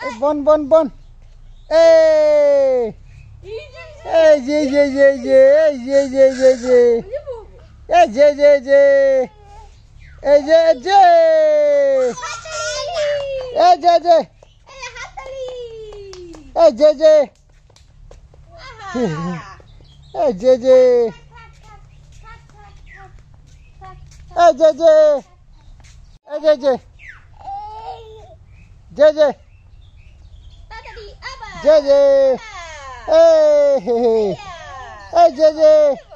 Bon bon bon. Eh. Eh je je je je je je je je. Eh je je je. Eh je je. Eh je je. Eh je je. Eh je je. Eh je je. Eh je je. Je je. Je je. Eh je je.